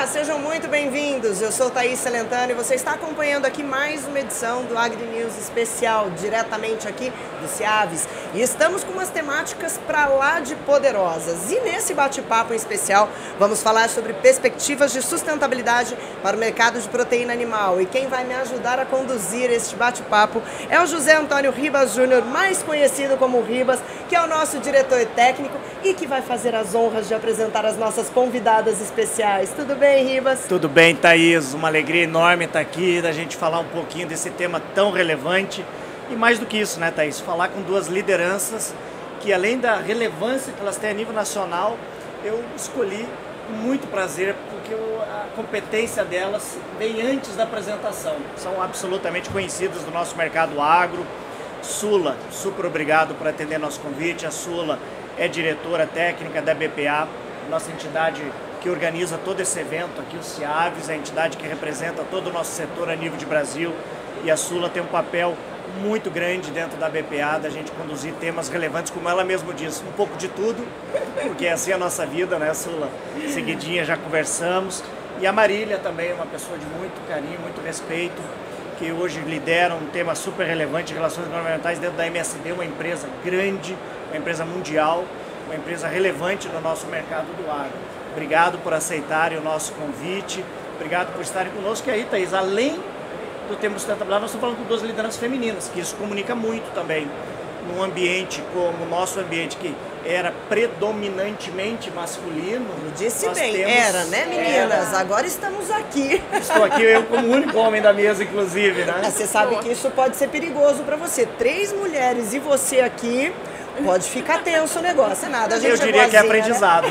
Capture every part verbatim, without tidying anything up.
Olá, sejam muito bem-vindos. Eu sou Thaís Celentano e você está acompanhando aqui mais uma edição do Agri News especial, diretamente aqui do Ciaves. E estamos com umas temáticas para lá de poderosas. E nesse bate-papo em especial, vamos falar sobre perspectivas de sustentabilidade para o mercado de proteína animal. E quem vai me ajudar a conduzir este bate-papo é o José Antônio Ribas Júnior, mais conhecido como Ribas, que é o nosso diretor técnico e que vai fazer as honras de apresentar as nossas convidadas especiais. Tudo bem, Ribas? Tudo bem, Thaís. Uma alegria enorme estar aqui, da gente falar um pouquinho desse tema tão relevante. E mais do que isso, né, Thaís? Falar com duas lideranças que, além da relevância que elas têm a nível nacional, eu escolhi com muito prazer, porque eu, a competência delas vem antes da apresentação. São absolutamente conhecidas do nosso mercado agro. Sula, super obrigado por atender nosso convite. A Sula é diretora técnica da B P A, nossa entidade que organiza todo esse evento aqui, o Ciaves, a entidade que representa todo o nosso setor a nível de Brasil. E a Sula tem um papel muito grande dentro da B P A, da gente conduzir temas relevantes, como ela mesma disse, um pouco de tudo, porque é assim a nossa vida, né, Sula? Seguidinha já conversamos. E a Marília também é uma pessoa de muito carinho, muito respeito, que hoje lidera um tema super relevante de relações governamentais dentro da M S D, uma empresa grande, uma empresa mundial, uma empresa relevante no nosso mercado do agro. Obrigado por aceitarem o nosso convite, obrigado por estarem conosco. E aí, Thaís, além do tema sustentabilidade, nós estamos falando com duas lideranças femininas, que isso comunica muito também. Num ambiente como o nosso ambiente, que era predominantemente masculino. Disse bem, temos... era, né, meninas? Era. Agora estamos aqui. Estou aqui, eu como o único homem da mesa, inclusive, né? Você sabe que isso pode ser perigoso para você. Três mulheres e você aqui, pode ficar tenso o negócio, é nada. A gente eu é diria boazinha, que é aprendizado.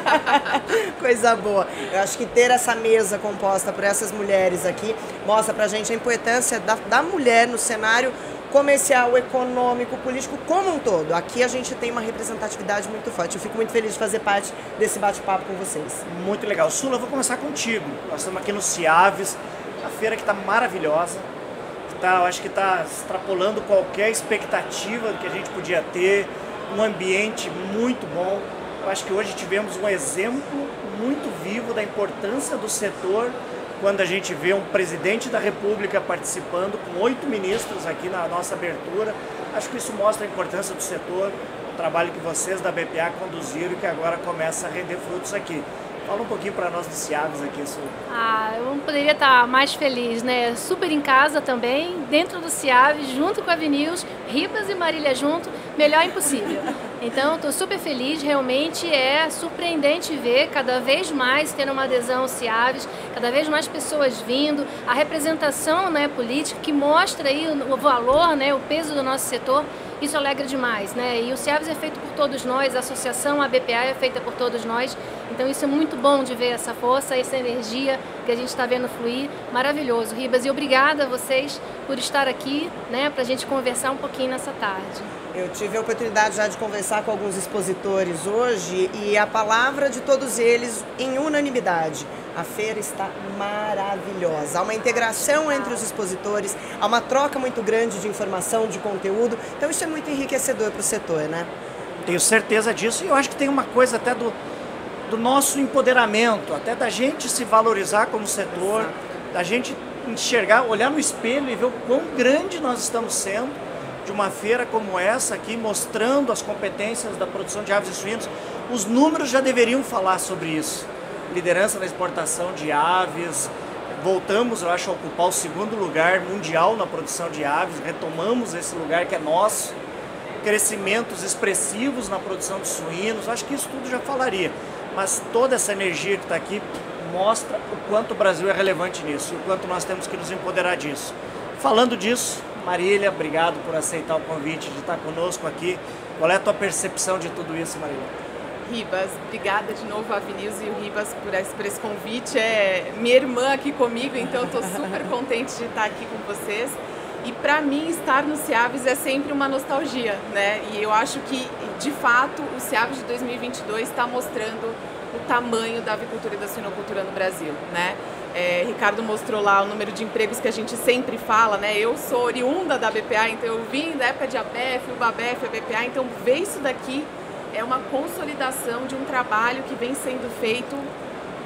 Né? Coisa boa. Eu acho que ter essa mesa composta por essas mulheres aqui mostra pra gente a importância da, da mulher no cenário comercial, econômico, político como um todo. Aqui a gente tem uma representatividade muito forte. Eu fico muito feliz de fazer parte desse bate-papo com vocês. Muito legal. Sula, eu vou começar contigo. Nós estamos aqui no Ciaves, a feira que está maravilhosa. Tá, eu acho que está extrapolando qualquer expectativa que a gente podia ter, um ambiente muito bom. Eu acho que hoje tivemos um exemplo muito vivo da importância do setor, quando a gente vê um presidente da República participando com oito ministros aqui na nossa abertura. Acho que isso mostra a importância do setor, o trabalho que vocês da B P A conduziram e que agora começa a render frutos aqui. Fala um pouquinho para nós do Ciaves aqui, Su. Ah, eu não poderia estar mais feliz, né? Super em casa também, dentro do Ciaves, junto com a Avnews, Ribas e Marília junto, melhor impossível. Então, estou super feliz, realmente é surpreendente ver cada vez mais tendo uma adesão ao Ciaves, cada vez mais pessoas vindo, a representação, né, política que mostra aí o valor, né, o peso do nosso setor. Isso alegra demais, né? E o Ciaves é feito por todos nós, a associação, a B P A é feita por todos nós. Então isso é muito bom de ver essa força, essa energia que a gente está vendo fluir. Maravilhoso, Ribas. E obrigada a vocês por estar aqui, né? Para a gente conversar um pouquinho nessa tarde. Eu tive a oportunidade já de conversar com alguns expositores hoje e a palavra de todos eles em unanimidade. A feira está maravilhosa. Há uma integração entre os expositores, há uma troca muito grande de informação, de conteúdo. Então isso é muito enriquecedor para o setor, né? Tenho certeza disso e eu acho que tem uma coisa até do, do nosso empoderamento, até da gente se valorizar como setor, exato, da gente enxergar, olhar no espelho e ver o quão grande nós estamos sendo de uma feira como essa aqui, mostrando as competências da produção de aves e suínos. Os números já deveriam falar sobre isso. Liderança na exportação de aves, voltamos, eu acho, a ocupar o segundo lugar mundial na produção de aves, retomamos esse lugar que é nosso, crescimentos expressivos na produção de suínos, acho que isso tudo já falaria, mas toda essa energia que está aqui mostra o quanto o Brasil é relevante nisso, e o quanto nós temos que nos empoderar disso. Falando disso, Marília, obrigado por aceitar o convite de estar conosco aqui. Qual é a tua percepção de tudo isso, Marília? Ribas, obrigada de novo a Avnews e o Ribas por esse, por esse convite. É minha irmã aqui comigo, então eu estou super contente de estar aqui com vocês. E para mim estar no Ciaves é sempre uma nostalgia, né? E eu acho que, de fato, o Ciaves de dois mil e vinte e dois está mostrando o tamanho da avicultura e da suinocultura no Brasil, né? É, Ricardo mostrou lá o número de empregos que a gente sempre fala, né? Eu sou oriunda da B P A, então eu vim da época de A B E F, o Babef, a B P A, então ver isso daqui é uma consolidação de um trabalho que vem sendo feito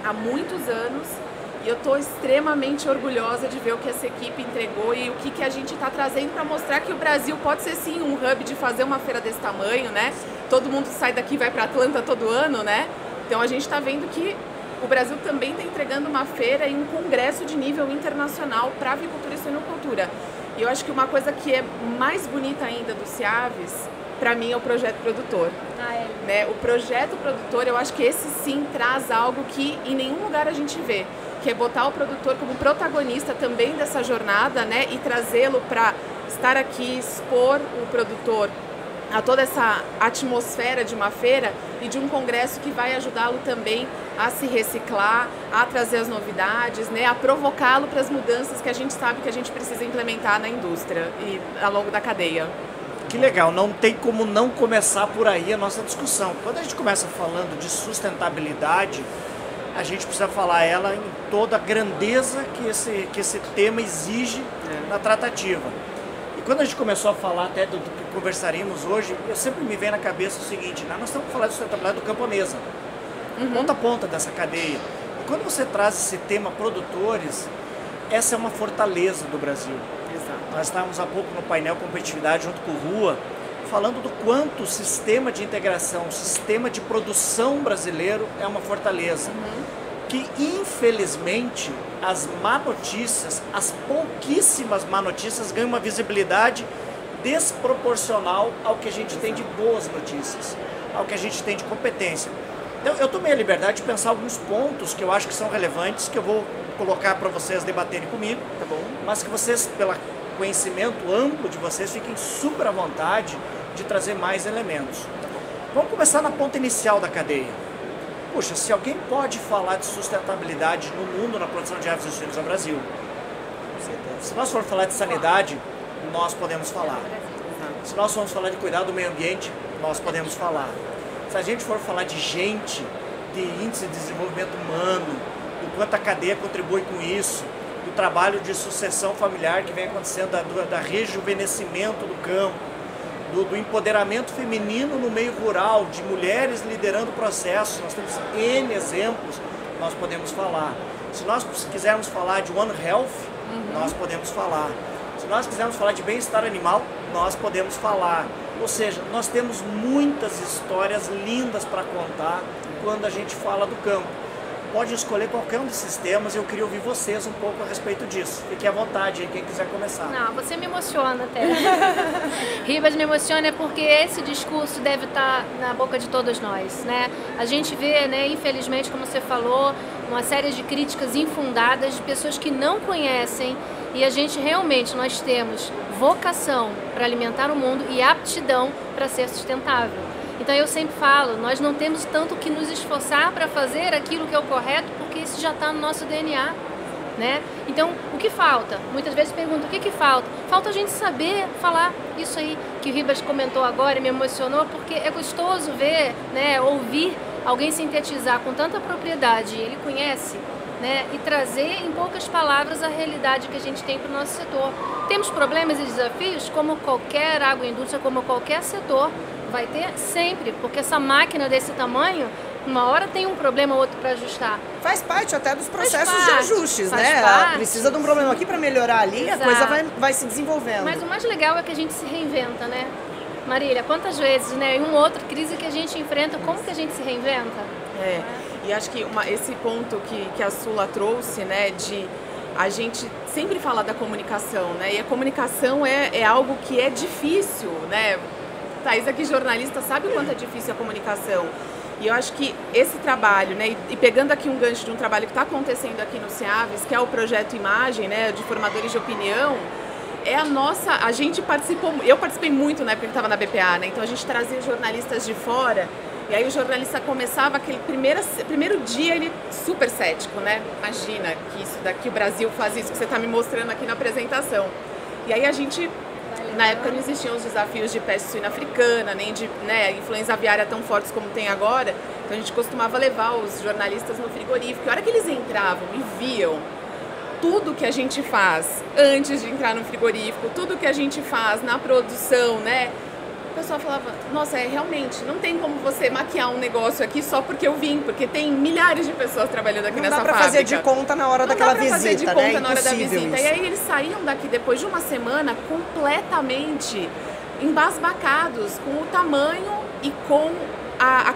há muitos anos. E eu estou extremamente orgulhosa de ver o que essa equipe entregou e o que, que a gente está trazendo para mostrar que o Brasil pode ser sim um hub de fazer uma feira desse tamanho, né? Todo mundo sai daqui e vai para Atlanta todo ano, né? Então a gente está vendo que o Brasil também está entregando uma feira e um congresso de nível internacional para avicultura e suinocultura. E eu acho que uma coisa que é mais bonita ainda do CIAVES, para mim, é o projeto produtor. Ah, é. Né? O projeto produtor, eu acho que esse sim traz algo que em nenhum lugar a gente vê, que é botar o produtor como protagonista também dessa jornada, né? E trazê-lo para estar aqui, expor o produtor a toda essa atmosfera de uma feira e de um congresso que vai ajudá-lo também a se reciclar, a trazer as novidades, né? A provocá-lo para as mudanças que a gente sabe que a gente precisa implementar na indústria e ao longo da cadeia. Que legal, não tem como não começar por aí a nossa discussão. Quando a gente começa falando de sustentabilidade, a gente precisa falar ela em toda a grandeza que esse, que esse tema exige é. na tratativa. E quando a gente começou a falar até do, do que conversaríamos hoje, eu sempre me vem na cabeça o seguinte, né? Nós estamos falando de sustentabilidade do campo à mesa, uhum. ponta a ponta dessa cadeia. E quando você traz esse tema produtores, essa é uma fortaleza do Brasil. Exato. Nós estávamos há pouco no painel Competitividade junto com o Rua, falando do quanto o sistema de integração, o sistema de produção brasileiro é uma fortaleza. Uhum. Que, infelizmente, as má notícias, as pouquíssimas má notícias ganham uma visibilidade desproporcional ao que a gente tem de boas notícias, ao que a gente tem de competência. Então, eu tomei a liberdade de pensar alguns pontos que eu acho que são relevantes, que eu vou colocar para vocês debaterem comigo, tá bom? Mas que vocês, pelo conhecimento amplo de vocês, fiquem super à vontade de trazer mais elementos. Vamos começar na ponta inicial da cadeia. Puxa, se alguém pode falar de sustentabilidade no mundo na produção de aves e suínos no Brasil, se nós formos falar de sanidade, nós podemos falar. Se nós formos falar de cuidado do meio ambiente, nós podemos falar. Se a gente for falar de gente, de índice de desenvolvimento humano, do quanto a cadeia contribui com isso, do trabalho de sucessão familiar que vem acontecendo, da, da rejuvenescimento do campo, do, do empoderamento feminino no meio rural, de mulheres liderando processos, nós temos N exemplos, nós podemos falar. Se nós quisermos falar de One Health, uhum. nós podemos falar. Se nós quisermos falar de bem-estar animal, nós podemos falar. Ou seja, nós temos muitas histórias lindas para contar quando a gente fala do campo. Pode escolher qualquer um desses temas e eu queria ouvir vocês um pouco a respeito disso. Fique à vontade aí, quem quiser começar. Não, você me emociona até. Ribas me emociona porque esse discurso deve estar na boca de todos nós, né? A gente vê, né, infelizmente, como você falou, uma série de críticas infundadas de pessoas que não conhecem e a gente realmente, nós temos vocação para alimentar o mundo e aptidão para ser sustentável. Então eu sempre falo, nós não temos tanto que nos esforçar para fazer aquilo que é o correto, porque isso já está no nosso D N A, né? Então, o que falta? Muitas vezes perguntam, o que que falta? Falta a gente saber falar isso aí que o Ribas comentou agora e me emocionou, porque é gostoso ver, né, ouvir alguém sintetizar com tanta propriedade, ele conhece, né, e trazer em poucas palavras a realidade que a gente tem para o nosso setor. Temos problemas e desafios, como qualquer agroindústria, como qualquer setor, vai ter sempre, porque essa máquina desse tamanho, uma hora tem um problema ou outro para ajustar. Faz parte até dos processos parte, de ajustes, né? Parte. Precisa de um problema aqui para melhorar ali, Exato. A coisa vai, vai se desenvolvendo. Mas o mais legal é que a gente se reinventa, né? Marília, quantas vezes, né? Em uma outra crise que a gente enfrenta, como que a gente se reinventa? É, e acho que uma, esse ponto que, que a Sula trouxe, né, de a gente sempre falar da comunicação, né? E a comunicação é, é algo que é difícil, né? Thaís aqui, jornalista, sabe o quanto é difícil a comunicação. E eu acho que esse trabalho, né, e pegando aqui um gancho de um trabalho que está acontecendo aqui no CIAVES, que é o projeto Imagem, né, de formadores de opinião, é a nossa, a gente participou, eu participei muito na época que estava na B P A, né, então a gente trazia jornalistas de fora, e aí o jornalista começava aquele primeiro, primeiro dia, ele super cético, né, imagina que isso daqui, o Brasil faz isso que você está me mostrando aqui na apresentação. E aí a gente... Na época não existiam os desafios de peste suína africana, nem de, né, influenza aviária tão fortes como tem agora. Então a gente costumava levar os jornalistas no frigorífico. E a hora que eles entravam e viam tudo que a gente faz antes de entrar no frigorífico, tudo que a gente faz na produção, né, pessoa falava, nossa, é realmente, não tem como você maquiar um negócio aqui só porque eu vim, porque tem milhares de pessoas trabalhando aqui não nessa fábrica. Não dá pra fazer de conta na hora não daquela dá pra fazer visita, de conta né? na hora da Impossível visita. isso. E aí eles saíam daqui depois de uma semana completamente embasbacados com o tamanho e com a, a,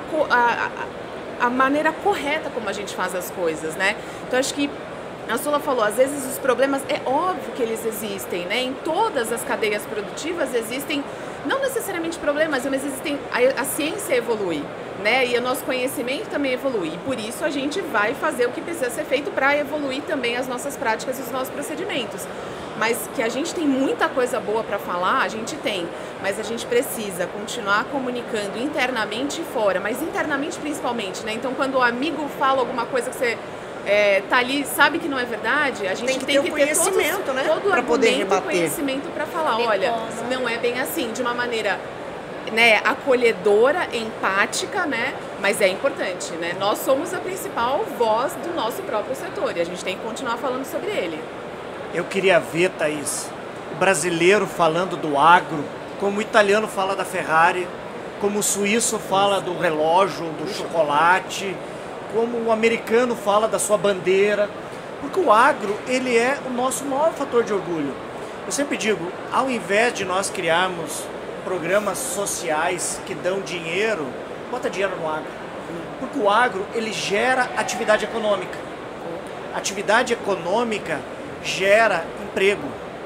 a, a maneira correta como a gente faz as coisas, né? Então acho que a Sula falou, às vezes os problemas, é óbvio que eles existem, né? Em todas as cadeias produtivas existem, não necessariamente problemas, mas existem, a, a ciência evolui, né? E o nosso conhecimento também evolui. E por isso a gente vai fazer o que precisa ser feito para evoluir também as nossas práticas e os nossos procedimentos. Mas que a gente tem muita coisa boa para falar, a gente tem. Mas a gente precisa continuar comunicando internamente e fora, mas internamente principalmente, né? Então quando o amigo fala alguma coisa que você... É, tá ali, sabe que não é verdade, a gente tem que tem ter, que um ter conhecimento, todos, né? todo pra poder argumento e rebater. conhecimento para falar, Bem olha, como. não é bem assim, de uma maneira, né, acolhedora, empática, né, mas é importante, né, nós somos a principal voz do nosso próprio setor e a gente tem que continuar falando sobre ele. Eu queria ver, Thaís, o brasileiro falando do agro, como o italiano fala da Ferrari, como o suíço fala do relógio, do chocolate, como o americano fala da sua bandeira, porque o agro, ele é o nosso maior fator de orgulho. Eu sempre digo, ao invés de nós criarmos programas sociais que dão dinheiro, bota dinheiro no agro. Porque o agro, ele gera atividade econômica. Atividade econômica gera emprego.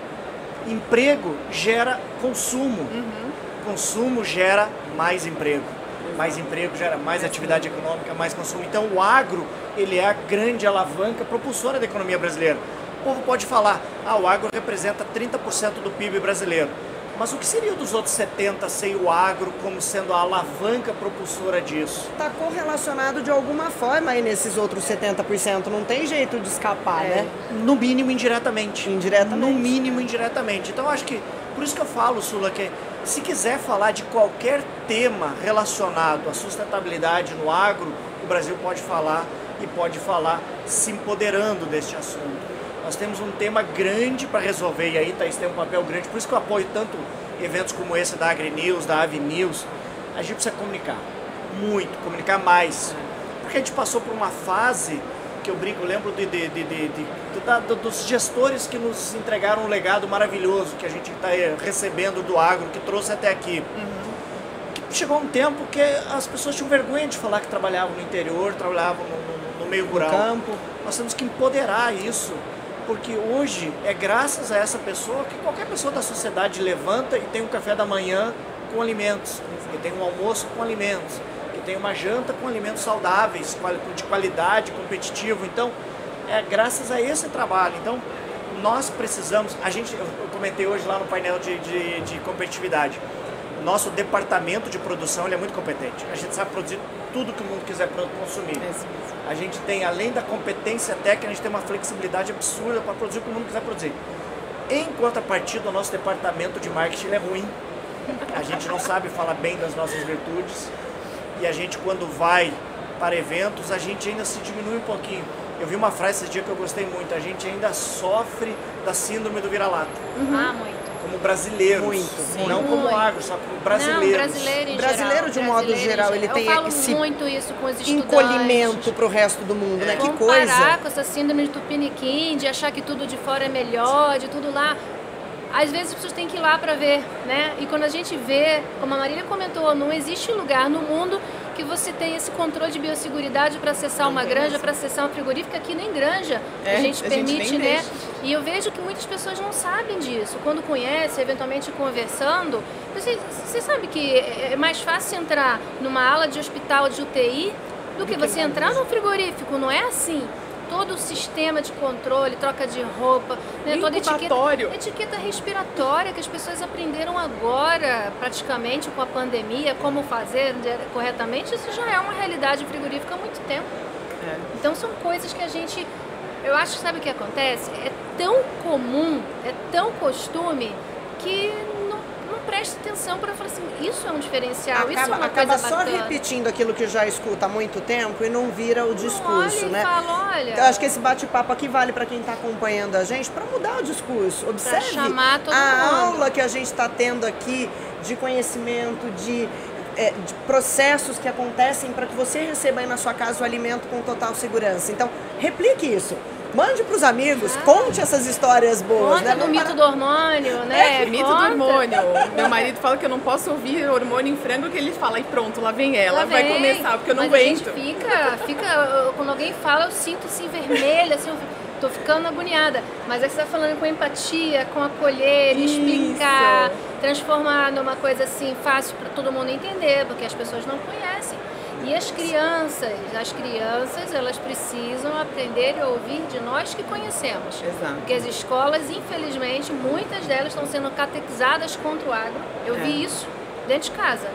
Emprego gera consumo. Uhum. Consumo gera mais emprego. Mais emprego gera mais atividade econômica, mais consumo. Então o agro, ele é a grande alavanca propulsora da economia brasileira. O povo pode falar, ah, o agro representa trinta por cento do P I B brasileiro. Mas o que seria dos outros setenta por cento sem o agro como sendo a alavanca propulsora disso? Está correlacionado de alguma forma aí nesses outros setenta por cento, não tem jeito de escapar, é. né? No mínimo indiretamente. Indiretamente. No mínimo indiretamente. Então acho que, por isso que eu falo, Sula, que se quiser falar de qualquer tema relacionado à sustentabilidade no agro, o Brasil pode falar e pode falar se empoderando deste assunto. Nós temos um tema grande para resolver e aí, Thaís, tem um papel grande, por isso que eu apoio tanto eventos como esse da AgriNews, da AviNews. A gente precisa comunicar, muito, comunicar mais. Porque a gente passou por uma fase que eu brinco, eu lembro de, de, de, de, de, da, dos gestores que nos entregaram um legado maravilhoso que a gente está recebendo do agro, que trouxe até aqui. Uhum. Chegou um tempo que as pessoas tinham vergonha de falar que trabalhavam no interior, trabalhavam no, no, no meio rural. No campo. Nós temos que empoderar isso, porque hoje é graças a essa pessoa que qualquer pessoa da sociedade levanta e tem um café da manhã com alimentos, e tem um almoço com alimentos, que tem uma janta com alimentos saudáveis, de qualidade, competitivo. Então, é graças a esse trabalho. Então, nós precisamos, a gente, eu comentei hoje lá no painel de, de, de competitividade, nosso departamento de produção ele é muito competente. A gente sabe produzir tudo que o mundo quiser consumir. A gente tem, além da competência técnica, a gente tem uma flexibilidade absurda para produzir o que o mundo quiser produzir. Em contrapartida, o nosso departamento de marketing ele é ruim. A gente não sabe falar bem das nossas virtudes. E a gente, quando vai para eventos, a gente ainda se diminui um pouquinho. Eu vi uma frase esse dia que eu gostei muito. A gente ainda sofre da síndrome do vira-lata. Uhum. Ah, muito. Como brasileiros, muito, não muito. como agro, só como brasileiros. Não, brasileiro em brasileiro geral, de um modo geral, ele eu tem falo esse muito isso com os estudantes. encolhimento para o resto do mundo, É. né? Que Comparar coisa. com essa síndrome de tupiniquim, de achar que tudo de fora é melhor, de tudo lá. Às vezes as pessoas têm que ir lá para ver, né? E quando a gente vê, como a Marília comentou, não existe lugar no mundo que você tenha esse controle de biosseguridade para acessar uma granja, para acessar uma frigorífica, aqui nem granja É, a gente a gente permite, nem né? deixa. E eu vejo que muitas pessoas não sabem disso. Quando conhecem, eventualmente conversando, você, você sabe que é mais fácil entrar numa ala de hospital de U T I do que você entrar num frigorífico, não é assim? Todo o sistema de controle, troca de roupa, né? Toda etiqueta, Incubatório. etiqueta respiratória que as pessoas aprenderam agora, praticamente com a pandemia, como fazer corretamente, isso já é uma realidade frigorífica há muito tempo. É. Então são coisas que a gente, eu acho que sabe o que acontece? É tão comum, é tão costume que não, não presta atenção para falar assim, isso é um diferencial, Acaba, isso é uma acaba coisa só bacana. repetindo aquilo que já escuta há muito tempo e não vira o discurso, olha, né? Fala, olha, Eu acho que esse bate-papo aqui vale para quem está acompanhando a gente, para mudar o discurso. Observe chamar todo a mundo. aula que a gente está tendo aqui de conhecimento, de, é, de processos que acontecem para que você receba aí na sua casa o alimento com total segurança. Então, replique isso. Mande para os amigos, ah. conte essas histórias boas. Conta né? do mito do hormônio, né? É, mito Conta. do hormônio. Meu marido fala que eu não posso ouvir hormônio em frango, que ele fala, e pronto, lá vem ela, Lá vai vem. começar, porque eu não Mas aguento. A gente fica, fica, quando alguém fala, eu sinto assim vermelha, assim, eu tô ficando agoniada. Mas é que você tá falando com empatia, com acolher, Isso. explicar, transformar numa coisa assim fácil para todo mundo entender, porque as pessoas não conhecem. E as crianças, as crianças, elas precisam aprender a ouvir de nós que conhecemos. Exato. Porque as escolas, infelizmente, muitas delas estão sendo catequizadas contra o agro. Eu É. vi isso dentro de casa.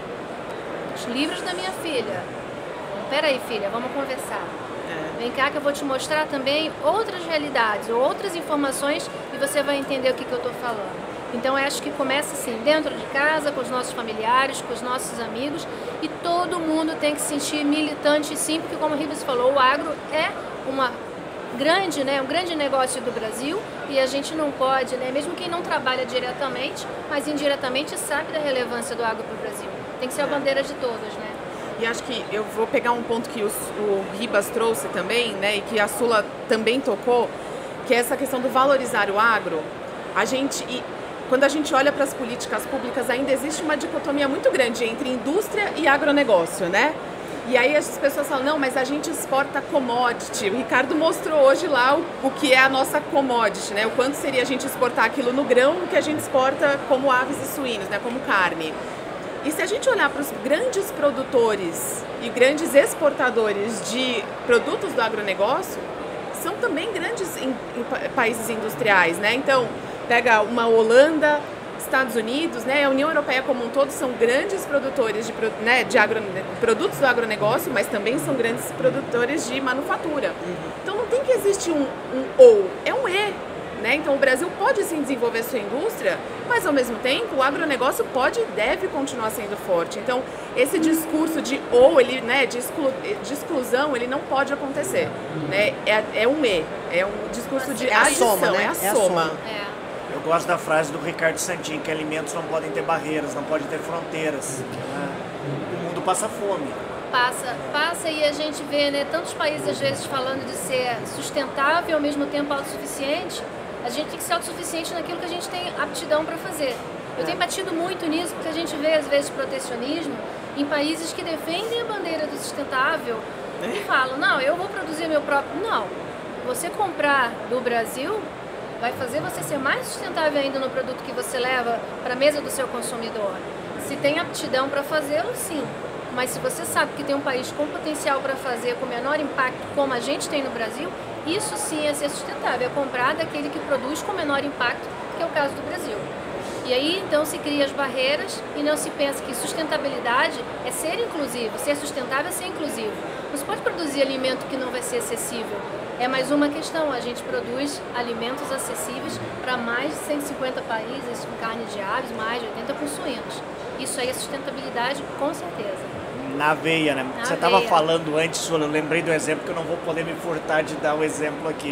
Os livros da minha filha. Peraí, filha, vamos conversar. É. Vem cá que eu vou te mostrar também outras realidades, outras informações e você vai entender o que, que eu estou falando. Então eu acho que começa assim, dentro de casa, com os nossos familiares, com os nossos amigos, e todo mundo tem que se sentir militante sim, porque como o Ribas falou, o agro é uma grande, né, um grande negócio do Brasil e a gente não pode, né, mesmo quem não trabalha diretamente, mas indiretamente sabe da relevância do agro para o Brasil. Tem que ser a bandeira de todos, né? E acho que eu vou pegar um ponto que o, o Ribas trouxe também, né, e que a Sula também tocou, que é essa questão do valorizar o agro. A gente... E, quando a gente olha para as políticas públicas, ainda existe uma dicotomia muito grande entre indústria e agronegócio, né? E aí as pessoas falam, não, mas a gente exporta commodity. O Ricardo mostrou hoje lá o, o que é a nossa commodity, né? O quanto seria a gente exportar aquilo no grão que a gente exporta como aves e suínos, né? Como carne. E se a gente olhar para os grandes produtores e grandes exportadores de produtos do agronegócio, são também grandes em, em países industriais, né? Então, pega uma Holanda, Estados Unidos, né, a União Europeia como um todo são grandes produtores de, né, de agro, produtos do agronegócio, mas também são grandes produtores de manufatura. Uhum. Então não tem que existir um, um ou, é um e. Né? Então o Brasil pode sim desenvolver sua indústria, mas ao mesmo tempo o agronegócio pode e deve continuar sendo forte. Então esse discurso de ou, ele, né, de, exclu, de exclusão, ele não pode acontecer. Né? É, é um e, é um discurso de é a adição, soma, né? é a é soma. A soma. É. Eu gosto da frase do Ricardo Santin, que alimentos não podem ter barreiras, não podem ter fronteiras. Né? O mundo passa fome. Passa, passa e a gente vê, né, tantos países às vezes falando de ser sustentável e ao mesmo tempo autossuficiente. A gente tem que ser autossuficiente naquilo que a gente tem aptidão para fazer. Eu tenho batido muito nisso porque a gente vê às vezes protecionismo em países que defendem a bandeira do sustentável e falam, não, eu vou produzir meu próprio... Não, você comprar do Brasil vai fazer você ser mais sustentável ainda no produto que você leva para a mesa do seu consumidor. Se tem aptidão para fazê-lo, sim. Mas se você sabe que tem um país com potencial para fazer com menor impacto, como a gente tem no Brasil, isso sim é ser sustentável, é comprar daquele que produz com menor impacto, que é o caso do Brasil. E aí, então, se cria as barreiras e não se pensa que sustentabilidade é ser inclusivo, ser sustentável é ser inclusivo. Você pode produzir alimento que não vai ser acessível. É mais uma questão, a gente produz alimentos acessíveis para mais de cento e cinquenta países, com carne de aves, mais de oitenta com suínos. Isso aí é sustentabilidade, com certeza. Na veia, né? Na Você estava veia. falando antes, Sula, eu lembrei do exemplo que eu não vou poder me furtar de dar o exemplo aqui.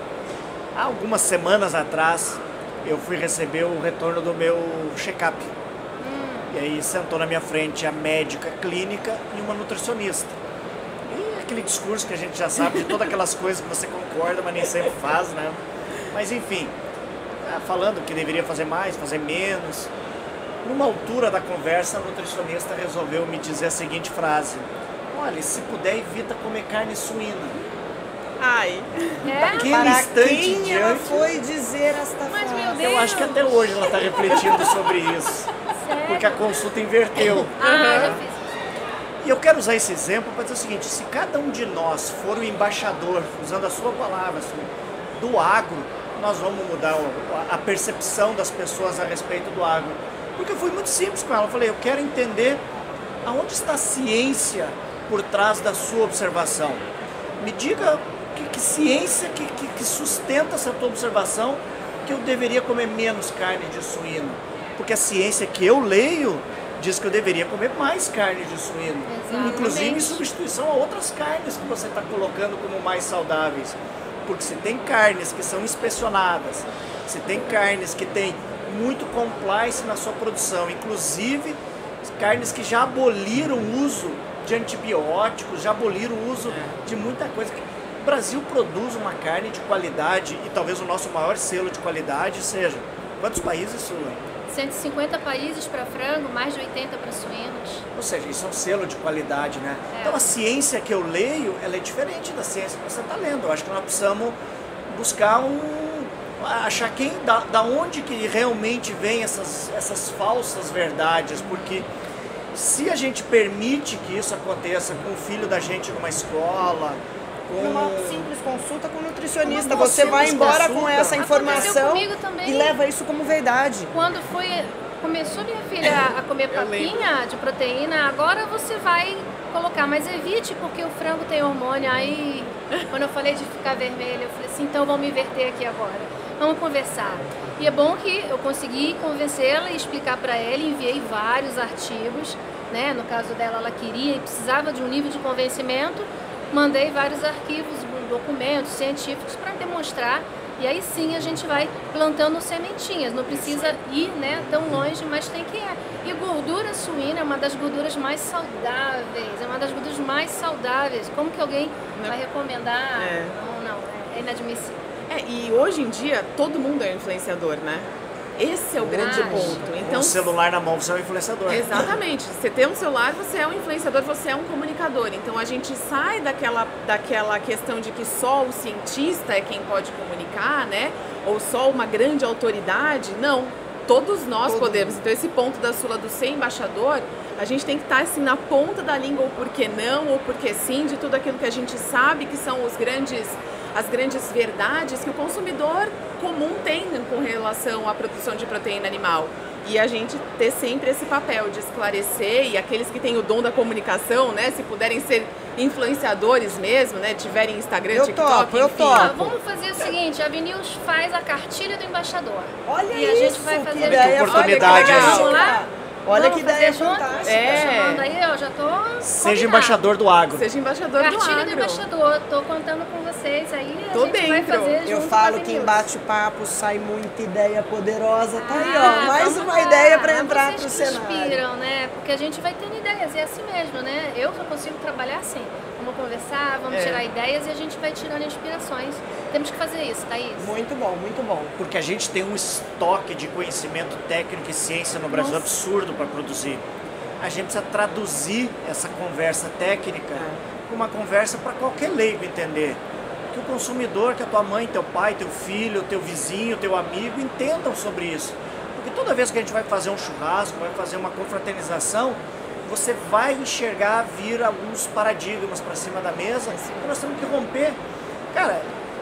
Há algumas semanas atrás, eu fui receber o retorno do meu check-up. Hum. E aí sentou na minha frente a médica clínica e uma nutricionista. E aquele discurso que a gente já sabe de todas aquelas coisas que você concorda, mas nem sempre faz, né? Mas enfim, falando que deveria fazer mais, fazer menos. Numa altura da conversa, a nutricionista resolveu me dizer a seguinte frase: olha, se puder, evita comer carne suína. Ai. É? Daquele Para instante quem ela diante, foi dizer esta Mas, frase? meu Deus. eu acho que até hoje ela está refletindo sobre isso. Sério? Porque a consulta inverteu. Ah, já fiz. E eu quero usar esse exemplo para dizer o seguinte: se cada um de nós for o embaixador, usando a sua palavra, do agro, nós vamos mudar a percepção das pessoas a respeito do agro. Porque eu fui muito simples com ela. Eu falei, eu quero entender aonde está a ciência por trás da sua observação. Me diga que, que ciência que, que, que sustenta essa tua observação que eu deveria comer menos carne de suíno. porque a ciência que eu leio diz que eu deveria comer mais carne de suíno, Exatamente. inclusive em substituição a outras carnes que você está colocando como mais saudáveis. Porque se tem carnes que são inspecionadas, se tem carnes que têm muito compliance na sua produção, inclusive carnes que já aboliram o uso de antibióticos, já aboliram o uso de muita coisa. O Brasil produz uma carne de qualidade e talvez o nosso maior selo de qualidade seja... Quantos países, Sula? cento e cinquenta países para frango, mais de oitenta para suínos. Ou seja, isso é um selo de qualidade, né? É. Então a ciência que eu leio, ela é diferente da ciência que você está lendo. Eu acho que nós precisamos buscar um... achar quem, da, da onde que realmente vem essas, essas falsas verdades, porque se a gente permite que isso aconteça com o filho da gente numa escola, com... Uma simples consulta com o nutricionista, Uma você vai simples embora consulta. com essa Aconteceu informação comigo também. e leva isso como verdade. Quando foi, começou minha filha a comer papinha de proteína, agora você vai colocar, mas evite porque o frango tem hormônio. Aí, quando eu falei de ficar vermelha, eu falei assim, então vamos inverter aqui agora. Vamos conversar. E é bom que eu consegui convencê-la e explicar para ela, enviei vários artigos, né? No caso dela, ela queria e precisava de um nível de convencimento. Mandei vários arquivos, documentos científicos para demonstrar, e aí sim a gente vai plantando sementinhas, não precisa ir, né, tão longe, mas tem que ir. E gordura suína é uma das gorduras mais saudáveis, é uma das gorduras mais saudáveis. Como que alguém Não. vai recomendar? É. Não, não, é inadmissível. É, e hoje em dia todo mundo é influenciador, né? Esse é o grande Mas, ponto. Com Então, o celular na mão, você é um influenciador. exatamente. Você tem um celular, você é um influenciador, você é um comunicador. Então a gente sai daquela, daquela questão de que só o cientista é quem pode comunicar, né? Ou só uma grande autoridade. Não, todos nós Todo podemos. mundo. Então esse ponto da Sula do ser embaixador, a gente tem que estar assim na ponta da língua, ou por que não, ou porque sim, de tudo aquilo que a gente sabe que são os grandes, as grandes verdades que o consumidor comum tem com relação à produção de proteína animal. E a gente ter sempre esse papel de esclarecer, e aqueles que têm o dom da comunicação, né, se puderem ser influenciadores mesmo, né, tiverem Instagram, Eu TikTok, topo, eu enfim. topo. Ah, vamos fazer o seguinte, a Avinews faz a cartilha do embaixador. Olha e a isso, gente vai que fazer ideia oportunidade fantástica. aí. Vamos lá? Olha Vamos que ideia fazer junto? fantástica. É. Tô chamando aí, eu já tô Seja combinado. embaixador do agro. Seja embaixador do Cartilha do agro. embaixador, tô contando com vocês aí, a Tô gente vai dentro. fazer junto Eu com a falo que Avinews. em bate-papo sai muita ideia poderosa. Tá aí, Ah, ó. Mais vamos uma lá. ideia para Mas entrar pro vocês que cenário. inspiram, né? Porque a gente vai tendo ideias, é assim mesmo, né? Eu só consigo trabalhar assim. Vamos conversar, vamos É. tirar ideias e a gente vai tirando inspirações. Temos que fazer isso, Thaís. Muito bom, muito bom. Porque a gente tem um estoque de conhecimento técnico e ciência no Brasil Nossa. absurdo para produzir. A gente precisa traduzir essa conversa técnica para uma conversa para qualquer leigo entender. Que o consumidor, que a tua mãe, teu pai, teu filho, teu vizinho, teu amigo entendam sobre isso. Porque toda vez que a gente vai fazer um churrasco, vai fazer uma confraternização, você vai enxergar vir alguns paradigmas para cima da mesa que nós temos que romper. Cara,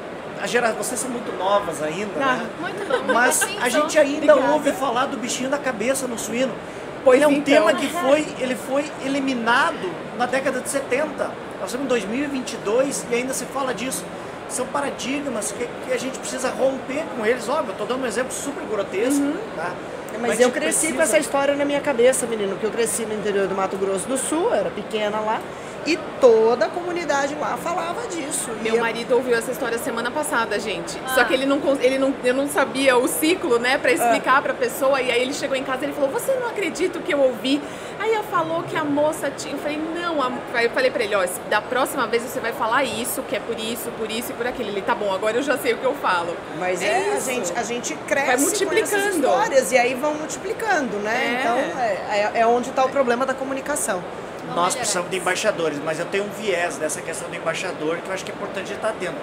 a gera... vocês são muito novas ainda, Ah, né? Muito bom, muito Mas assim, a então. gente ainda Obrigada. ouve falar do bichinho da cabeça no suíno. Pois Ele é um então. tema que foi, ele foi eliminado na década de setenta. Nós estamos em dois mil e vinte e dois e ainda se fala disso. São paradigmas que, que a gente precisa romper com eles. Óbvio, eu estou dando um exemplo super grotesco. Tá? Mas, a eu gente cresci precisa- com essa história na minha cabeça, menino, que eu cresci no interior do Mato Grosso do Sul, era pequena lá, e toda a comunidade lá falava disso. Meu E eu- marido ouviu essa história semana passada, gente. Ah. Só que ele não, cons- ele não, eu não sabia o ciclo, né, pra explicar pra pessoa. E aí ele chegou em casa e ele falou: "Você não acredita o que eu ouvi?" Aí ela falou que a moça tinha. Eu falei: "Não." a- Aí eu falei pra ele: "Ó, da próxima vez você vai falar isso, que é por isso, por isso e por aquilo." Ele: "Tá bom, agora eu já sei o que eu falo." Mas É é, a, isso. gente, a gente cresce Vai com essas multiplicando. histórias e aí vão multiplicando, né? É. Então é, é, é onde está o problema da comunicação. Vamos Nós melhorar precisamos de isso. embaixadores, mas eu tenho um viés dessa questão do embaixador que eu acho que é importante estar atento.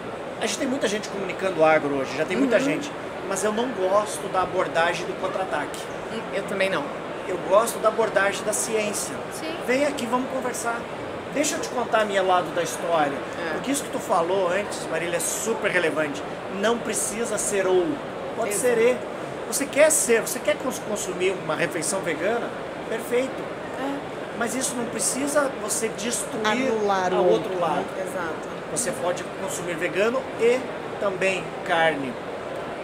A gente tem muita gente comunicando agro hoje, já tem muita gente, mas eu não gosto da abordagem do contra-ataque. Hum, Eu também não. Eu gosto da abordagem da ciência. Sim. Vem aqui, vamos conversar. Deixa eu te contar a minha lado da história. É. Porque isso que tu falou antes, Marília, é super relevante. Não precisa ser ou, pode Exato. ser e. Você quer ser, você quer cons- consumir uma refeição vegana? Perfeito. Mas isso não precisa você destruir Anular ao o outro outro, lado. Exato. Você pode consumir vegano e também carne.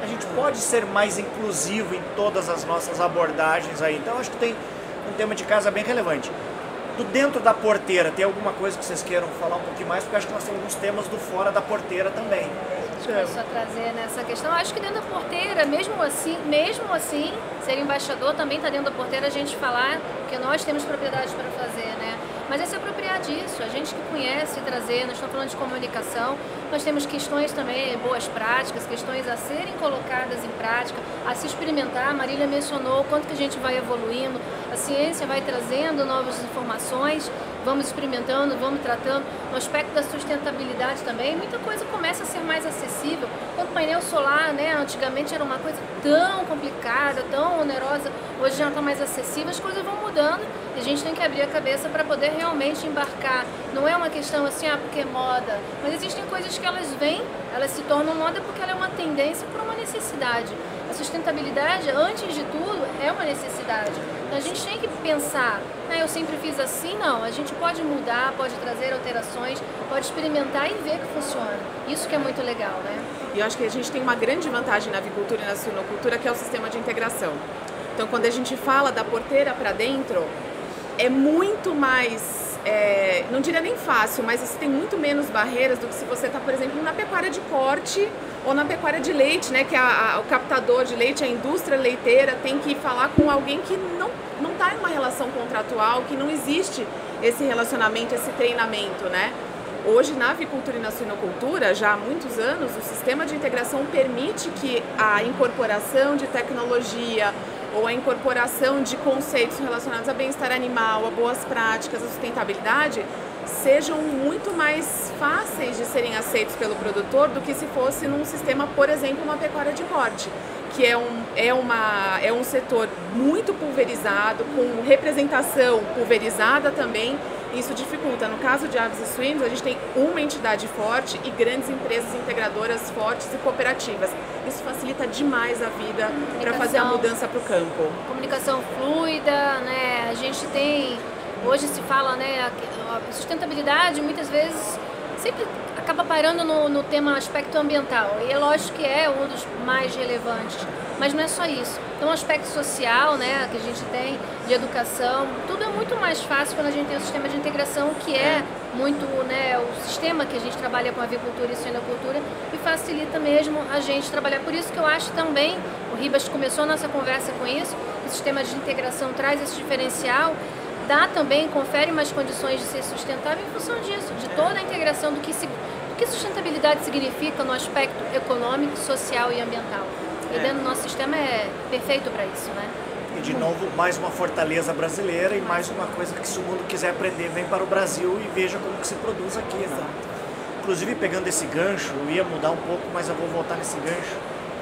a gente pode ser mais inclusivo em todas as nossas abordagens aí. Então acho que tem um tema de casa bem relevante. Do dentro da porteira, tem alguma coisa que vocês queiram falar um pouquinho mais? Porque acho que nós temos alguns temas do fora da porteira também. Começou a trazer nessa questão. Acho que dentro da porteira, mesmo assim, mesmo assim, ser embaixador também está dentro da porteira a gente falar que nós temos propriedade para fazer, né? Mas é se apropriar disso, a gente que conhece trazer, nós estamos falando de comunicação, nós temos questões também, boas práticas, questões a serem colocadas em prática, a se experimentar. A Marília mencionou o quanto que a gente vai evoluindo, a ciência vai trazendo novas informações, vamos experimentando, vamos tratando. No aspecto da sustentabilidade também, muita coisa começa a ser mais acessível. Quanto painel solar, né, antigamente era uma coisa tão complicada, tão onerosa, hoje já está mais acessível, as coisas vão mudando e a gente tem que abrir a cabeça para poder realmente embarcar. Não é uma questão assim, ah, porque é moda, mas existem coisas que elas vêm, elas se tornam moda porque ela é uma tendência por uma necessidade. A sustentabilidade, antes de tudo, é uma necessidade. Então a gente tem que pensar, ah, eu sempre fiz assim, não, a gente pode mudar, pode trazer alterações, pode experimentar e ver que funciona. Isso que é muito legal, né? E eu acho que a gente tem uma grande vantagem na avicultura e na suinocultura, que é o sistema de integração. Então quando a gente fala da porteira para dentro, é muito mais, é, não diria nem fácil, mas você tem muito menos barreiras do que se você está, por exemplo, na pecuária de corte ou na pecuária de leite, né, que a, a, o captador de leite, a indústria leiteira tem que falar com alguém que não não está em uma relação contratual, que não existe esse relacionamento, esse treinamento, né? Hoje, na avicultura e na suinocultura, já há muitos anos, o sistema de integração permite que a incorporação de tecnologia ou a incorporação de conceitos relacionados a bem-estar animal, a boas práticas, a sustentabilidade, sejam muito mais fáceis de serem aceitos pelo produtor do que se fosse num sistema, por exemplo, uma pecuária de corte, que é um, é, uma, é um setor muito pulverizado, com representação pulverizada também. Isso dificulta. No caso de aves e suínos, a gente tem uma entidade forte e grandes empresas integradoras fortes e cooperativas. Isso facilita demais a vida para fazer a mudança para o campo. Comunicação fluida, né? A gente tem, hoje se fala, né, a sustentabilidade muitas vezes sempre acaba parando no, no tema aspecto ambiental, e é lógico que é um dos mais relevantes, mas não é só isso. Então o aspecto social, né, que a gente tem, de educação, tudo é muito mais fácil quando a gente tem o sistema de integração, que é muito, né, o sistema que a gente trabalha com avicultura e suinocultura, e facilita mesmo a gente trabalhar. Por isso que eu acho também, o Ribas começou a nossa conversa com isso, o sistema de integração traz esse diferencial, dá também, confere mais condições de ser sustentável em função disso, de toda a integração do que, se, do que sustentabilidade significa no aspecto econômico, social e ambiental. E dentro do nosso sistema é perfeito para isso, né? E de novo, mais uma fortaleza brasileira e mais uma coisa que, se o mundo quiser aprender, vem para o Brasil e veja como que se produz aqui, né? Inclusive, pegando esse gancho, eu ia mudar um pouco, mas eu vou voltar nesse gancho.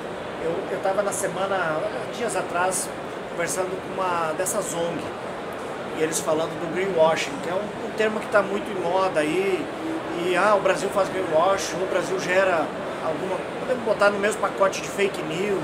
Eu estava na semana, dias atrás, conversando com uma dessas O N G, e eles falando do greenwashing, que é um, um termo que está muito em moda aí, e ah, o Brasil faz greenwashing, o Brasil gera alguma... podemos botar no mesmo pacote de fake news.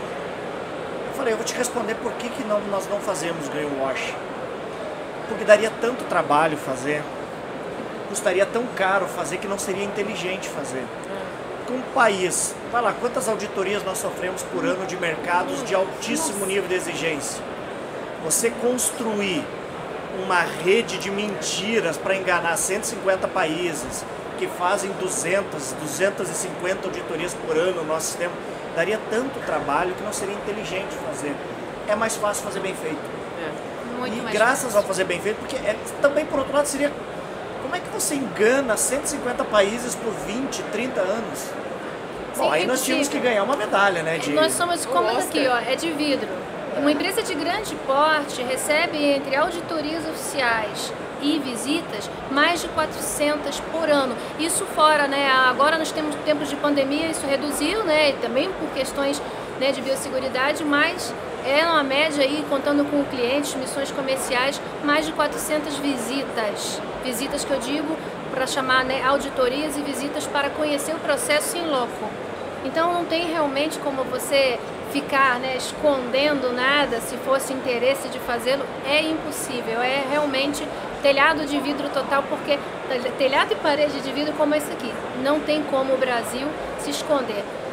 Eu falei, eu vou te responder por que, que não, nós não fazemos greenwashing. Porque daria tanto trabalho fazer, custaria tão caro fazer que não seria inteligente fazer. Com um país, vai lá, quantas auditorias nós sofremos por ano de mercados de altíssimo nível de exigência? Você construir uma rede de mentiras para enganar cento e cinquenta países que fazem duzentas, duzentas e cinquenta auditorias por ano no nosso sistema, daria tanto trabalho que não seria inteligente fazer. É mais fácil fazer bem feito. É. Muito e mais graças fácil. ao fazer bem feito, porque é, também por outro lado seria, como é que você engana cento e cinquenta países por vinte, trinta anos? Bom, Sim, aí nós tínhamos que ganhar uma medalha, né? De... Nós somos, como aqui, ó, é de vidro. Uma empresa de grande porte recebe, entre auditorias oficiais e visitas, mais de quatrocentas por ano. Isso fora, né? Agora nós temos tempos de pandemia, isso reduziu, né? E também por questões, né, de biosseguridade, mas é uma média aí, contando com clientes, missões comerciais, mais de quatrocentas visitas. Visitas que eu digo para chamar, né, auditorias e visitas para conhecer o processo in loco. Então não tem realmente como você ficar, né, escondendo nada. Se fosse interesse de fazê-lo, é impossível, é realmente telhado de vidro total, porque telhado e parede de vidro como esse aqui, não tem como o Brasil se esconder.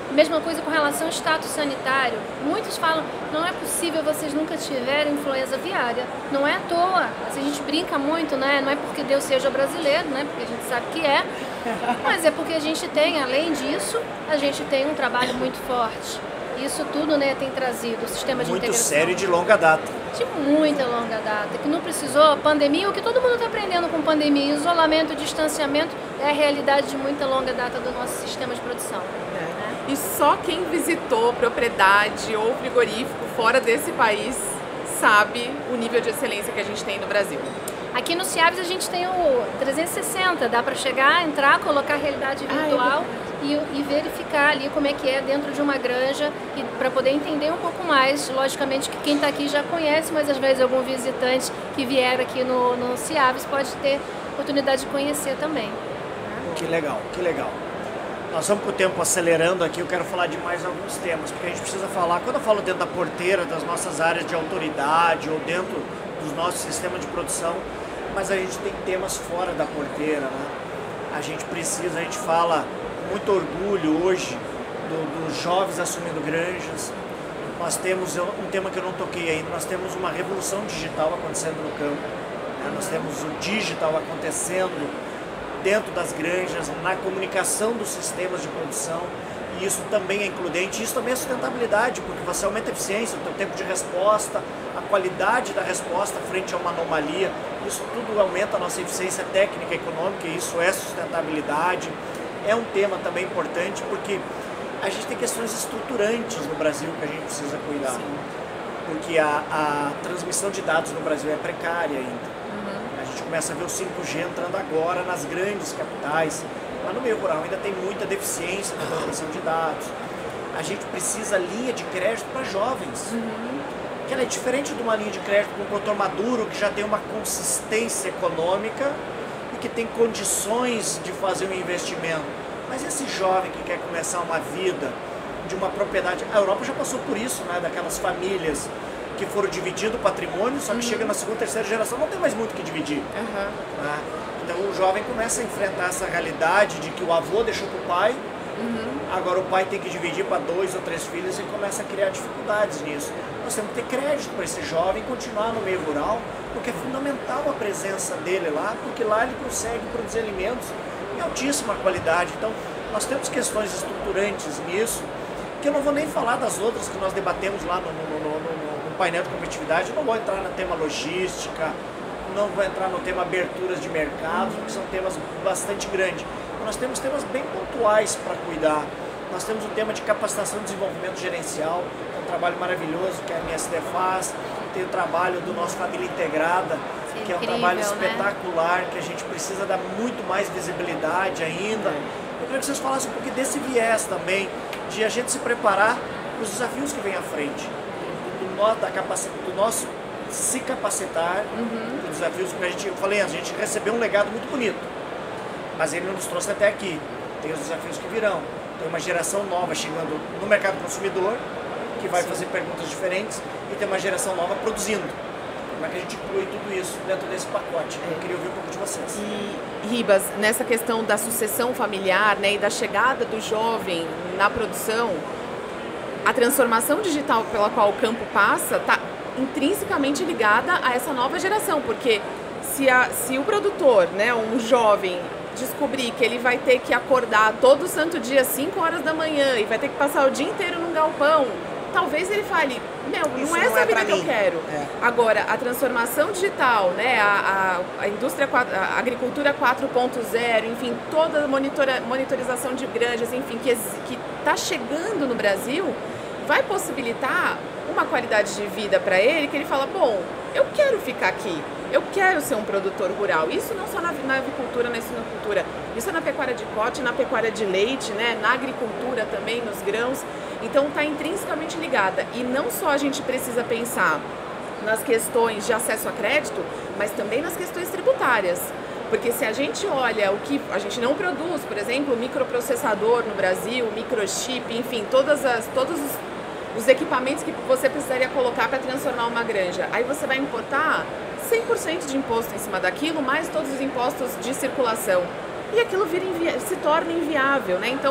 Mesma coisa com relação ao status sanitário. Muitos falam, não é possível vocês nunca tiverem influenza aviária. Não é à toa. Assim, a gente brinca muito, né? Não é porque Deus seja brasileiro, né? Porque a gente sabe que é. Mas é porque a gente tem, além disso, a gente tem um trabalho muito forte. Isso tudo, né, tem trazido o sistema de muito integração. sério e de longa data. De muita longa data. Que não precisou, pandemia, o que todo mundo está aprendendo com pandemia, isolamento, distanciamento, é a realidade de muita longa data do nosso sistema de produção. É. Né? E só quem visitou propriedade ou frigorífico fora desse país sabe o nível de excelência que a gente tem no Brasil. Aqui no Ciaves a gente tem o trezentos e sessenta, dá para chegar, entrar, colocar a realidade virtual ah, e, e verificar ali como é que é dentro de uma granja, para poder entender um pouco mais. Logicamente que quem está aqui já conhece, mas às vezes algum visitante que vier aqui no, no Ciaves pode ter oportunidade de conhecer também. Que legal, que legal. Nós estamos com o tempo acelerando aqui, eu quero falar de mais alguns temas, porque a gente precisa falar, quando eu falo dentro da porteira, das nossas áreas de autoridade ou dentro dos nossos sistemas de produção, mas a gente tem temas fora da porteira, né? A gente precisa, a gente fala com muito orgulho hoje do, dos jovens assumindo granjas. Nós temos um tema que eu não toquei ainda, nós temos uma revolução digital acontecendo no campo, né? Nós temos o digital acontecendo dentro das granjas, na comunicação dos sistemas de produção, e isso também é includente, isso também é sustentabilidade, porque você aumenta a eficiência, o teu tempo de resposta, a qualidade da resposta frente a uma anomalia, isso tudo aumenta a nossa eficiência técnica e econômica, e isso é sustentabilidade. É um tema também importante, porque a gente tem questões estruturantes no Brasil que a gente precisa cuidar, Sim. porque a, a transmissão de dados no Brasil é precária ainda. A gente começa a ver o cinco G entrando agora nas grandes capitais, mas no meio rural ainda tem muita deficiência na transmissão de dados. A gente precisa linha de crédito para jovens, uhum. que ela é diferente de uma linha de crédito para um produtor maduro que já tem uma consistência econômica e que tem condições de fazer um investimento. Mas esse jovem que quer começar uma vida de uma propriedade, a Europa já passou por isso, né, daquelas famílias que foram dividindo o patrimônio, só que uhum. chega na segunda, terceira geração, não tem mais muito o que dividir. Uhum. Né? Então o jovem começa a enfrentar essa realidade de que o avô deixou para o pai, uhum. agora o pai tem que dividir para dois ou três filhos e começa a criar dificuldades nisso. Nós temos que ter crédito para esse jovem continuar no meio rural, porque é fundamental a presença dele lá, porque lá ele consegue produzir alimentos em altíssima qualidade. Então nós temos questões estruturantes nisso, que eu não vou nem falar das outras que nós debatemos lá no, no, no, no painel de competitividade. Eu não vou entrar no tema logística, não vou entrar no tema aberturas de mercado, que são temas bastante grandes. Nós temos temas bem pontuais para cuidar. Nós temos o tema de capacitação e desenvolvimento gerencial, que é um trabalho maravilhoso que a M S D faz. Tem o trabalho do nosso Família Integrada, que, que é um incrível, trabalho né? espetacular, que a gente precisa dar muito mais visibilidade ainda. Eu queria que vocês falassem um pouquinho desse viés também, de a gente se preparar para os desafios que vêm à frente, do, do, da capaci do nosso se capacitar, uhum. dos desafios que a gente, eu falei, a gente recebeu um legado muito bonito, mas ele não nos trouxe até aqui. Tem os desafios que virão, tem uma geração nova chegando no mercado consumidor, que vai Sim. fazer perguntas diferentes, e tem uma geração nova produzindo. Como é que a gente inclui tudo isso dentro desse pacote? Eu queria ouvir um pouco de vocês. E, Ribas, nessa questão da sucessão familiar, né, e da chegada do jovem na produção, a transformação digital pela qual o campo passa está intrinsecamente ligada a essa nova geração, porque se, a, se o produtor, né, um jovem, descobrir que ele vai ter que acordar todo santo dia às cinco horas da manhã e vai ter que passar o dia inteiro num galpão, talvez ele fale, meu, não é essa a vida que eu quero. É. Agora, a transformação digital, né, a, a, a indústria, a agricultura quatro ponto zero, enfim, toda a monitora, monitorização de granjas, enfim, que está chegando no Brasil, vai possibilitar uma qualidade de vida para ele, que ele fala, bom, eu quero ficar aqui, eu quero ser um produtor rural. Isso não só na, na avicultura, na suinocultura, isso é na pecuária de corte, na pecuária de leite, né, na agricultura também, nos grãos. Então está intrinsecamente ligada. E não só a gente precisa pensar nas questões de acesso a crédito, mas também nas questões tributárias. Porque se a gente olha o que a gente não produz, por exemplo, microprocessador no Brasil, microchip, enfim, todas as, todos os, os equipamentos que você precisaria colocar para transformar uma granja, aí você vai importar cem por cento de imposto em cima daquilo, mais todos os impostos de circulação. E aquilo vira invi- se torna inviável, né? Então,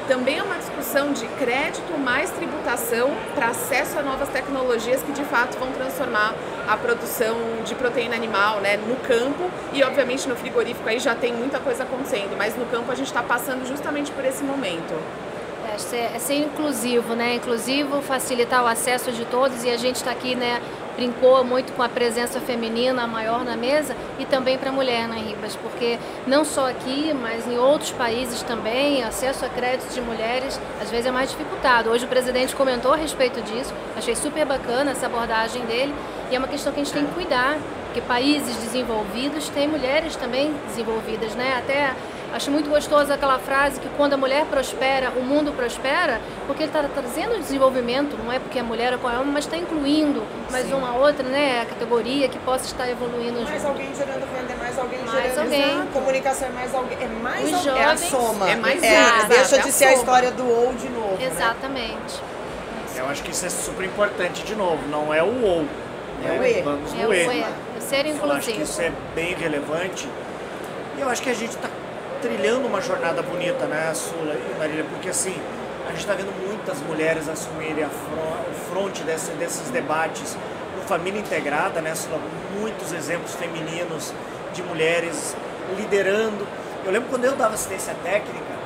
também é uma discussão de crédito mais tributação para acesso a novas tecnologias que de fato vão transformar a produção de proteína animal, né, no campo, e obviamente no frigorífico aí já tem muita coisa acontecendo, mas no campo a gente está passando justamente por esse momento. É ser, é ser inclusivo, né? Inclusivo, facilitar o acesso de todos, e a gente está aqui, né? Brincou muito com a presença feminina maior na mesa e também para a mulher, né, Ribas? Porque não só aqui, mas em outros países também, acesso a créditos de mulheres às vezes é mais dificultado. Hoje o presidente comentou a respeito disso, achei super bacana essa abordagem dele, e é uma questão que a gente tem que cuidar, porque países desenvolvidos têm mulheres também desenvolvidas, né? Até acho muito gostoso aquela frase que quando a mulher prospera, o mundo prospera, porque ele está trazendo desenvolvimento, não é porque a mulher é com a homem, mas está incluindo mais Sim. uma outra, né, a categoria que possa estar evoluindo mais junto. alguém gerando renda, mais alguém mais gerando alguém. comunicação, é mais alguém, é mais Os alguém, jovens, é a soma, é mais é, exato, deixa é de a ser a soma. história do ou de novo. Exatamente. Né? Eu acho que isso é super importante de novo, não é o ou, é né? o e. Vamos É no o e. e, é ser inclusivo. Eu acho que isso é bem relevante, e eu acho que a gente está trilhando uma jornada bonita, né, Sula e Marília, porque assim, a gente está vendo muitas mulheres assumirem a front, o fronte desse, desses debates no Família Integrada, né, Sula, muitos exemplos femininos de mulheres liderando. Eu lembro quando eu dava assistência técnica,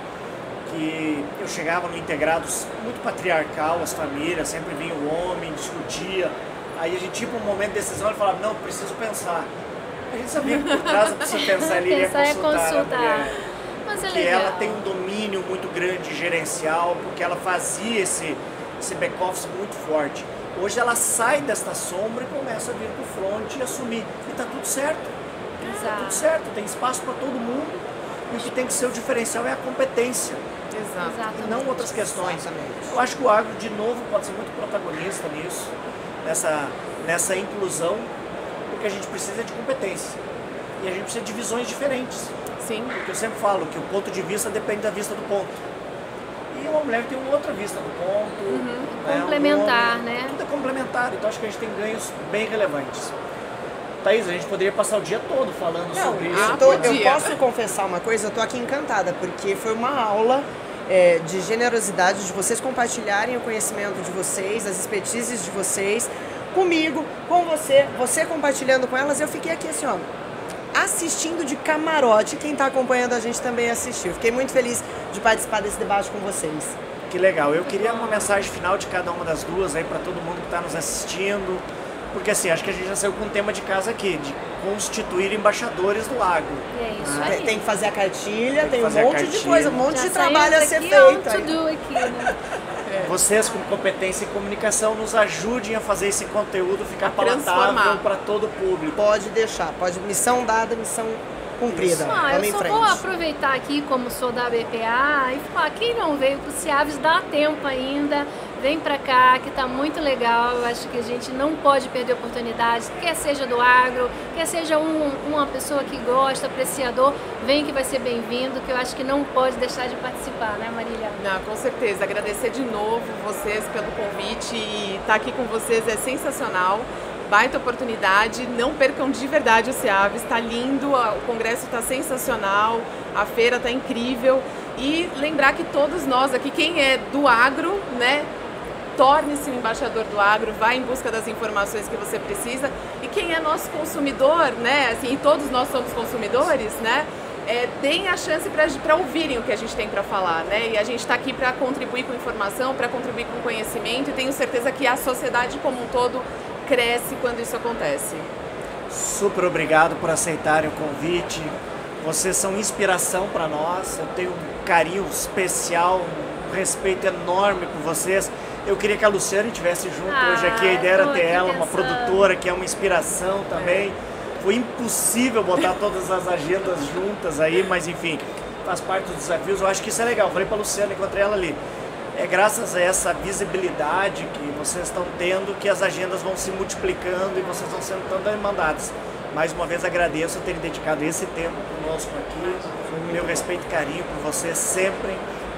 que eu chegava no Integrados muito patriarcal, as famílias, sempre vinha o homem, discutia, aí a gente tinha um momento de decisão e falava, não, preciso pensar. A gente sabia que por trás do preciso pensar ali iria Pensar é consultar, consultar. a mulher. Mas é Que legal. ela tem um domínio muito grande gerencial, porque ela fazia esse, esse back-office muito forte. Hoje ela sai desta sombra e começa a vir para o front e assumir. E está tudo certo. Está tudo certo, tem espaço para todo mundo. E o que tem que ser o diferencial é a competência. Exato. Exatamente. E não outras questões. Exatamente. Eu acho que o agro, de novo, pode ser muito protagonista nisso, nessa, nessa inclusão, porque a gente precisa de competência. E a gente precisa de visões diferentes. Sim. Porque eu sempre falo que o ponto de vista depende da vista do ponto. E uma mulher tem uma outra vista do ponto. Uhum. Né, Complementar, um homem, né? Tudo é complementar, então acho que a gente tem ganhos bem relevantes. Thaís, a gente poderia passar o dia todo falando Não, sobre isso. eu, tô- eu podia. posso confessar uma coisa, eu tô aqui encantada, porque foi uma aula é, de generosidade, de vocês compartilharem o conhecimento de vocês, as expertises de vocês, comigo, com você, você compartilhando com elas. Eu fiquei aqui assim, ó, assistindo de camarote. Quem está acompanhando a gente também assistiu. Fiquei muito feliz de participar desse debate com vocês. Que legal. Eu queria uma mensagem final de cada uma das duas aí para todo mundo que está nos assistindo. Porque assim, acho que a gente já saiu com um tema de casa aqui, de constituir embaixadores do agro. E é isso Tem, aí. tem que fazer a cartilha, Tem que tem, um fazer a monte de cartilha. coisa, um monte Já de trabalho a saímos ser aqui, ó, feito. to aí. do aqui, né? Vocês com competência em comunicação nos ajudem a fazer esse conteúdo ficar palatável Transformar. para todo o público. Pode deixar, pode. Missão dada, missão cumprida. Ah, Vamos eu em só frente. vou aproveitar aqui, como sou da B P A, e falar, quem não veio para o Ciaves, dá tempo ainda, vem para cá, que tá muito legal. Eu acho que a gente não pode perder oportunidades, quer seja do agro, quer seja um, uma pessoa que gosta, apreciador, vem que vai ser bem-vindo, que eu acho que não pode deixar de participar, né, Marília? Não, com certeza. Agradecer de novo vocês pelo convite, e estar aqui com vocês é sensacional. Baita oportunidade, não percam de verdade o Ciaves, está lindo, o congresso está sensacional, a feira está incrível. E lembrar que todos nós aqui, quem é do agro, né, torne-se um embaixador do agro, vá em busca das informações que você precisa. E quem é nosso consumidor, né, assim, e todos nós somos consumidores, né, é, deem a chance para ouvirem o que a gente tem para falar, né? E a gente está aqui para contribuir com informação, para contribuir com conhecimento, e tenho certeza que a sociedade como um todo cresce quando isso acontece. Super obrigado por aceitarem o convite. Vocês são inspiração para nós. Eu tenho um carinho especial, um respeito enorme por vocês. Eu queria que a Luciane estivesse junto Ah, hoje aqui. A ideia era tô ter aqui ela, uma pensando. produtora que é uma inspiração também. Foi impossível botar todas as agendas juntas aí, mas enfim, faz parte dos desafios. Eu acho que isso é legal. Eu falei para a Luciane, encontrei ela ali. É graças a essa visibilidade que vocês estão tendo que as agendas vão se multiplicando e vocês vão sendo tão demandados. Mais uma vez agradeço por terem dedicado esse tempo conosco aqui. Meu respeito e carinho por vocês sempre.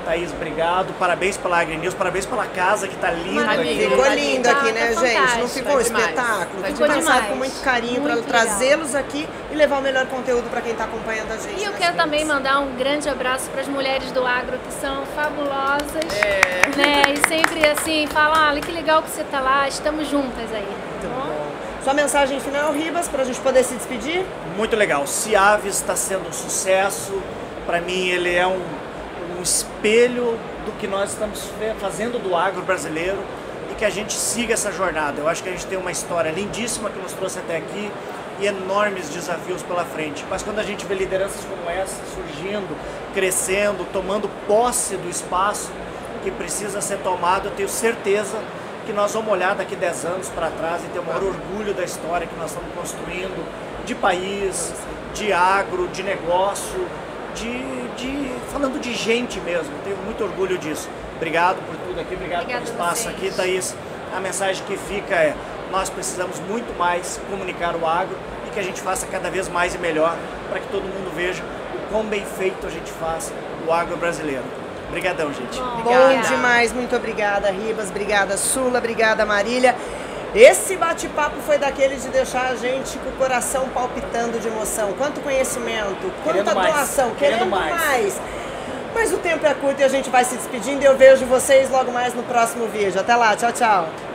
Thaís, obrigado. Parabéns pela AgriNews, parabéns pela casa que tá linda Maravilha. aqui. Ficou lindo Tá- aqui, né, tá gente? Não fantástico. ficou um Tá demais. espetáculo? Tá Ficou demais. pensado com muito carinho para Muito legal. trazê-los aqui e levar o melhor conteúdo para quem está acompanhando a gente. E eu nas quero também redes. mandar um grande abraço para as mulheres do agro que são fabulosas, É. né? E sempre assim, falam, olha que legal que você tá lá, estamos juntas aí. Tá bom? Bom. Sua mensagem final, Ribas, para a gente poder se despedir? Muito legal. Ciaves está sendo um sucesso. Para mim, ele é um, um espelho do que nós estamos fazendo do agro brasileiro e que a gente siga essa jornada. Eu acho que a gente tem uma história lindíssima que nos trouxe até aqui e enormes desafios pela frente. Mas quando a gente vê lideranças como essa surgindo, crescendo, tomando posse do espaço que precisa ser tomado, eu tenho certeza que nós vamos olhar daqui dez anos para trás e ter o maior orgulho da história que nós estamos construindo, de país, de agro, de negócio, de, de falando de gente mesmo. Tenho muito orgulho disso. Obrigado por tudo aqui, obrigado Obrigada pelo a espaço vocês. aqui, Thaís. A mensagem que fica é: nós precisamos muito mais comunicar o agro e que a gente faça cada vez mais e melhor para que todo mundo veja o quão bem feito a gente faz o agro brasileiro. Obrigadão, gente. Bom, Bom obrigada. demais, muito obrigada, Ribas, obrigada, Sula, obrigada, Marília. Esse bate-papo foi daqueles de deixar a gente com o coração palpitando de emoção. Quanto conhecimento, quanta Querendo mais, doação, querendo querendo mais. mais. Mas o tempo é curto e a gente vai se despedindo e eu vejo vocês logo mais no próximo vídeo. Até lá, tchau, tchau.